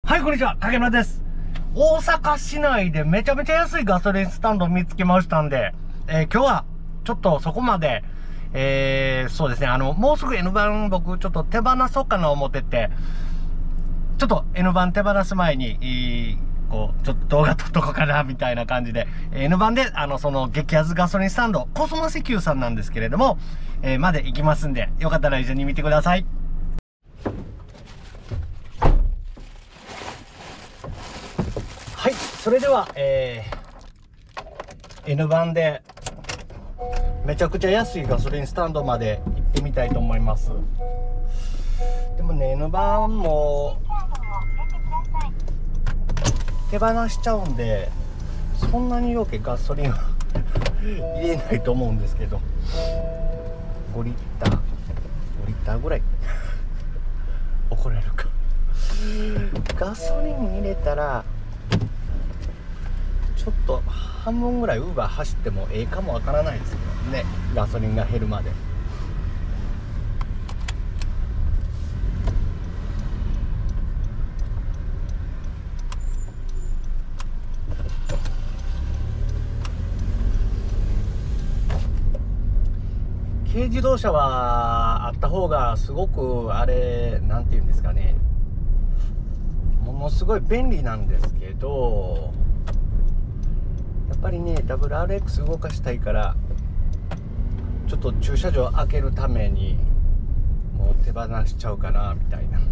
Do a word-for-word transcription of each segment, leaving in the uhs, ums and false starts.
はい、こんにちは、影村です。大阪市内でめちゃめちゃ安いガソリンスタンド見つけましたんで、えー、今日はちょっとそこまで、えー、そうですね、あの、もうすぐ N バン僕ちょっと手放そうかな思ってて、ちょっと N バン手放す前に、えー、こう、ちょっと動画撮っとこうかな、みたいな感じで、N バンで、あの、その激安ガソリンスタンド、コスモ石油さんなんですけれども、えー、まで行きますんで、よかったら一緒に見てください。はい、それでは、えー、N バンでめちゃくちゃ安いガソリンスタンドまで行ってみたいと思います。でもね、N バンも手放しちゃうんで、そんなによけガソリンは入れないと思うんですけど、ごリッターごリッターぐらい怒られるか。ガソリン入れたらちょっと半分ぐらいウーバー走ってもええかもわからないですけどね、ガソリンが減るまで。軽自動車はあった方がすごくあれなんていうんですかね、ものすごい便利なんですけど、やっぱりね ダブリューアールエックス 動かしたいからちょっと駐車場開けるためにもう手放しちゃうかなみたいな。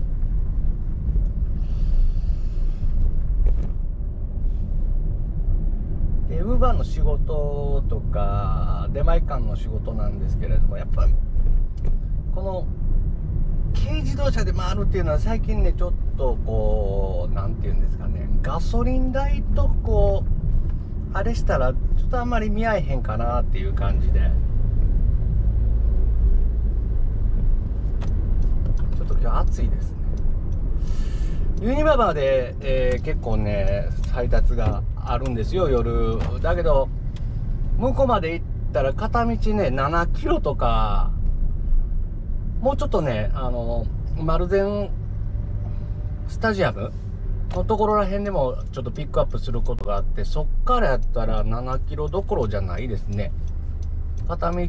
でウーバーの仕事とか出前館の仕事なんですけれども、やっぱりこの軽自動車で回るっていうのは最近ねちょっとこうなんていうんですかね、ガソリン代とこうあれしたらちょっとあんまり見合えへんかなっていう感じで、ちょっと今日暑いですね。ユニババーで、えー、結構ね配達があるんですよ、夜。だけど向こうまで行ったら片道ねななキロとか、もうちょっとねあの丸善スタジアムのところら辺でもちょっとピックアップすることがあって、そっからやったらななキロどころじゃないですね。片道う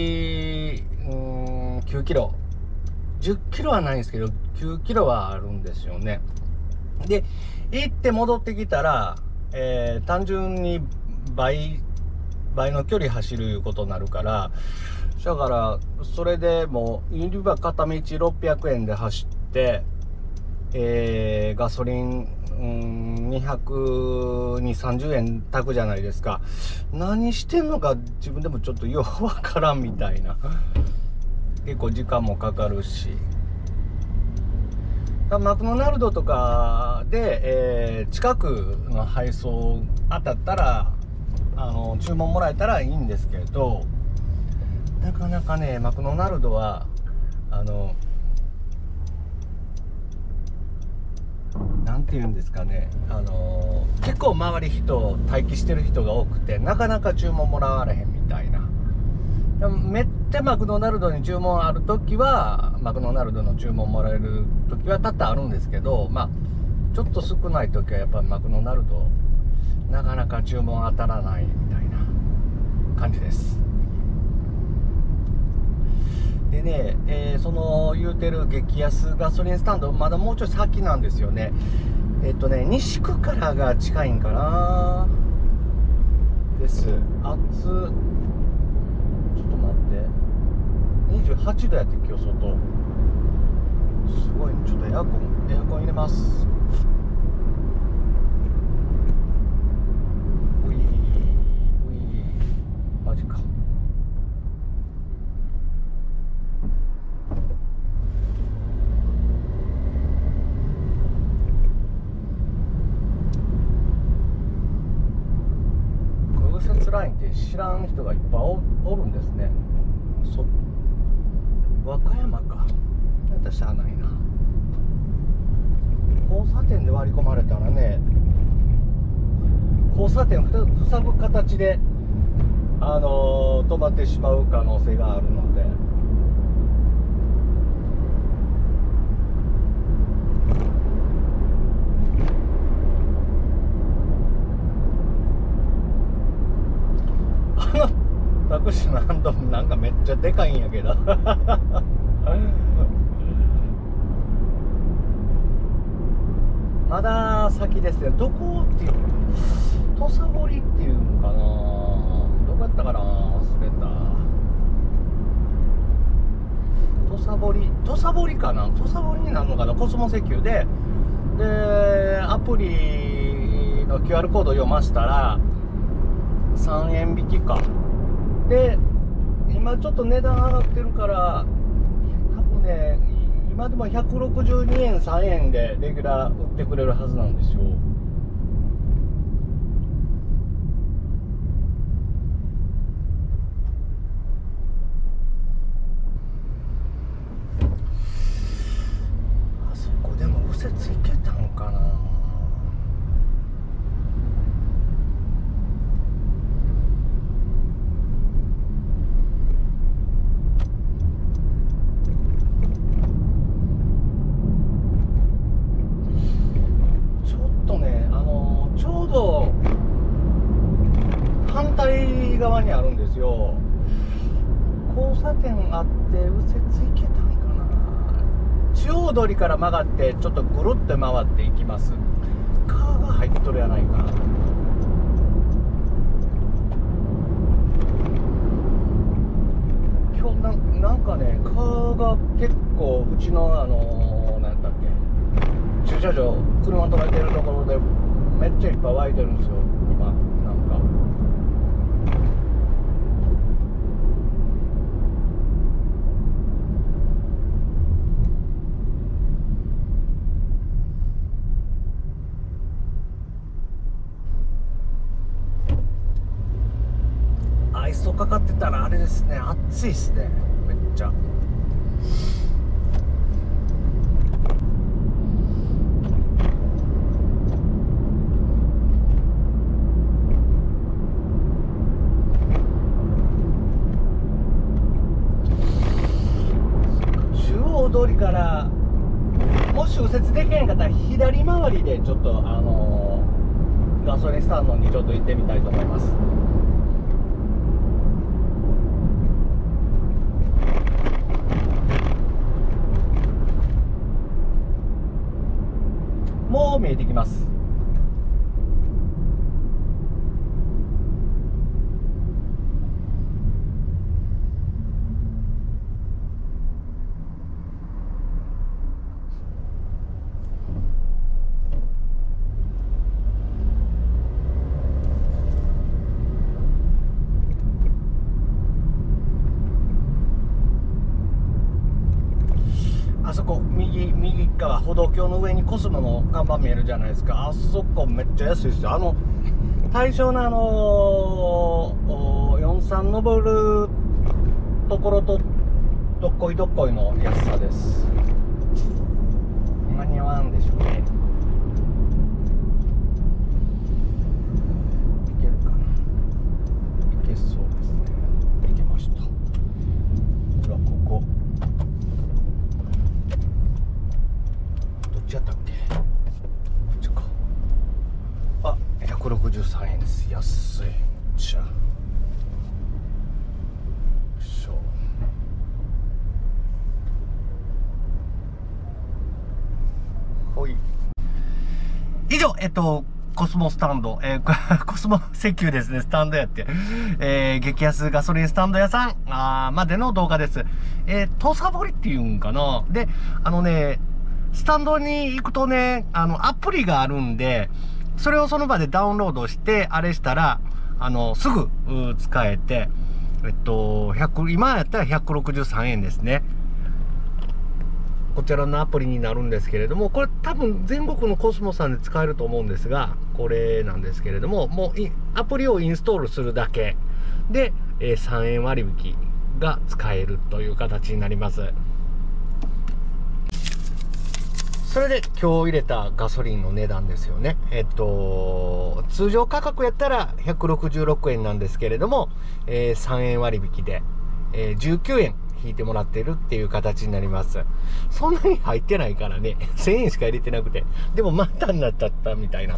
ーんきゅうキロじゅっキロはないんですけどきゅうキロはあるんですよね。で行って戻ってきたら、えー、単純に倍倍の距離走ることになるから、だからそれでもうユニバ片道ろっぴゃくえんで走って、えー、ガソリンうんにひゃくにじゅう、さんじゅうえん炊くじゃないですか。何してんのか自分でもちょっとよくわからんみたいな。結構時間もかかるし、マクドナルドとかで、えー、近くの配送当たったらあの注文もらえたらいいんですけど、なかなかねマクドナルドはあのなんていうんですかね、あの結構周り人待機してる人が多くて、なかなか注文もらわれへんみたいな。めっちゃマクドナルドに注文あるときはマクドナルドの注文もらえるときは多々あるんですけど、まあちょっと少ないときはやっぱりマクドナルドなかなか注文当たらないみたいな感じです。でね、えー、その言うてる激安ガソリンスタンドまだもうちょい先なんですよね。えっとね西区からが近いんかなです。暑ちょっと待って、にじゅうはちどやって今日外すごい。ちょっとエアコンエアコン入れます。ういういマジか。右折ラインって知らん人がいっぱい お, おるんですね。そ和歌山か。やったらしゃあないな。交差点で割り込まれたらね、交差点を塞ぐ形で、あのー、止まってしまう可能性があるので、 タンドなんかめっちゃでかいんやけどまだ先ですね。どこっていう土佐堀っていうのかな、どこやったかな、忘れた。土佐堀土佐堀かな、土佐堀になるのかな、コスモ石油ででアプリの キューアール コードを読ましたらさんえん引きかで、今ちょっと値段上がってるから多分ね、今でもひゃくろくじゅうにえんさんえんでレギュラー売ってくれるはずなんですよ。あそこでも右折行けたんかな。反対側にあるんですよ。交差点あって右折行けたんかな。中央通りから曲がってちょっとぐるって回っていきます。カーが入っとるやないか。今日 な, なんかねカーが結構うちのあのー、なんだっけ駐車場車止めてるところでめっちゃいっぱい湧いてるんですよ今。なんかアイスとかかってたらあれですね、暑いっすねめっちゃ。通りからもし右折できへんかったら左回りでちょっとあのー、ガソリンスタンドにちょっと行ってみたいと思います。もう見えてきます。あそこ右右側歩道橋の上にコスモの看板見えるじゃないですか。あそこめっちゃ安いですよ。あの対象のあのよんじゅうさん登るところとどっこいどっこいの安さです。間に合わんでしょうね。いけるかな。いけそうですね。いけました。ほらここどっちやったっけ。こっちか。あ、ひゃくろくじゅうさんえんです。安い。じゃあ以上、えっと、コスモスタンド、えー、コスモ石油ですね、スタンドやって、えー、激安ガソリンスタンド屋さん、あまでの動画です。えー、土佐堀っていうんかな。で、あのね、スタンドに行くとね、あの、アプリがあるんで、それをその場でダウンロードして、あれしたら、あの、すぐ、使えて、えっと、ひゃく、今やったらひゃくろくじゅうさんえんですね。こちらのアプリになるんですけれども、これ多分全国のコスモさんで使えると思うんですが、これなんですけれども、もうアプリをインストールするだけで、えー、さんえん割引が使えるという形になります。それで今日入れたガソリンの値段ですよね。えっと、通常価格やったらひゃくろくじゅうろくえんなんですけれども、えー、さんえん割引で、えー、じゅうきゅうえん引いてもらってるっていう形になります。そんなに入ってないからね、せんえんしか入れてなくて、でもまたになっちゃったみたいな。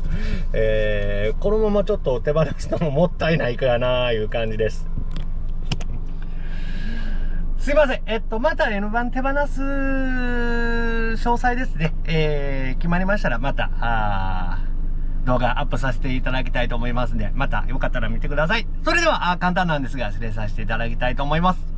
えー、このままちょっと手放したのももったいないからなーいう感じです。 すいません。えっと、また N 版手放す詳細ですね。えー、決まりましたらまた、あ動画アップさせていただきたいと思いますんで、またよかったら見てください。それでは、あ簡単なんですが、失礼させていただきたいと思います。